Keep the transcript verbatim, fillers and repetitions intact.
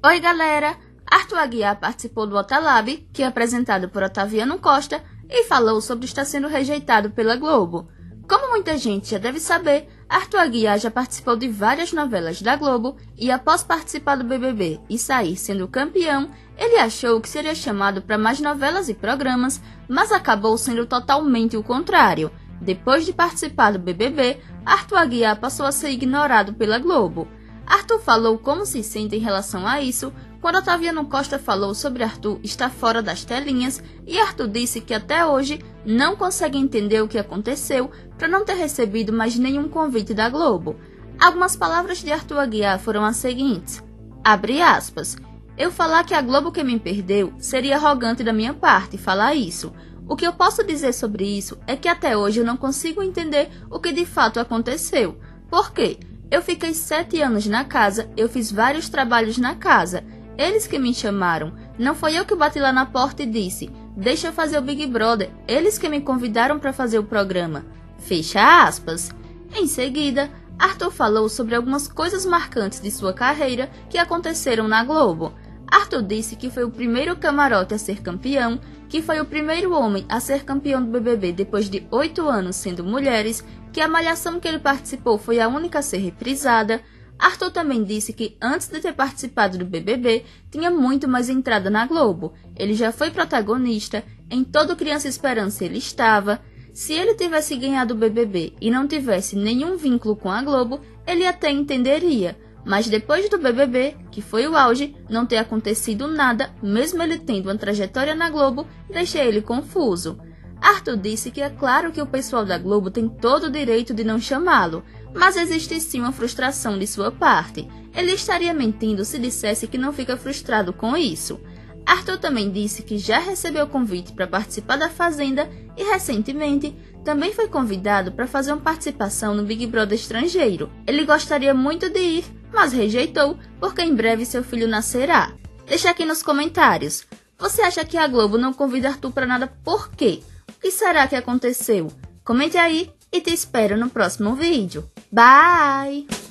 Oi, galera! Arthur Aguiar participou do Otalab, que é apresentado por Otaviano Costa, e falou sobre estar sendo rejeitado pela Globo. Como muita gente já deve saber, Arthur Aguiar já participou de várias novelas da Globo e, após participar do B B B e sair sendo campeão, ele achou que seria chamado para mais novelas e programas, mas acabou sendo totalmente o contrário. Depois de participar do B B B, Arthur Aguiar passou a ser ignorado pela Globo. Arthur falou como se sente em relação a isso quando Otaviano Costa falou sobre Arthur estar fora das telinhas, e Arthur disse que até hoje não consegue entender o que aconteceu para não ter recebido mais nenhum convite da Globo. Algumas palavras de Arthur Aguiar foram as seguintes, abre aspas, eu falar que a Globo que me perdeu seria arrogante da minha parte falar isso. O que eu posso dizer sobre isso é que até hoje eu não consigo entender o que de fato aconteceu. Por quê? Eu fiquei sete anos na casa, eu fiz vários trabalhos na casa. Eles que me chamaram. Não foi eu que bati lá na porta e disse, deixa eu fazer o Big Brother. Eles que me convidaram para fazer o programa. Fecha aspas. Em seguida, Arthur falou sobre algumas coisas marcantes de sua carreira que aconteceram na Globo. Arthur disse que foi o primeiro camarote a ser campeão, que foi o primeiro homem a ser campeão do B B B depois de oito anos sendo mulheres, que a malhação que ele participou foi a única a ser reprisada. Arthur também disse que antes de ter participado do B B B, tinha muito mais entrada na Globo. Ele já foi protagonista, em Todo Criança Esperança ele estava. Se ele tivesse ganhado o B B B e não tivesse nenhum vínculo com a Globo, ele até entenderia. Mas depois do B B B, que foi o auge, não ter acontecido nada, mesmo ele tendo uma trajetória na Globo, deixa ele confuso. Arthur disse que é claro que o pessoal da Globo tem todo o direito de não chamá-lo, mas existe sim uma frustração de sua parte. Ele estaria mentindo se dissesse que não fica frustrado com isso. Arthur também disse que já recebeu convite para participar da Fazenda e, recentemente, também foi convidado para fazer uma participação no Big Brother estrangeiro. Ele gostaria muito de ir, mas rejeitou, porque em breve seu filho nascerá. Deixa aqui nos comentários. Você acha que a Globo não convida Arthur para nada por quê? O que será que aconteceu? Comente aí e te espero no próximo vídeo. Bye!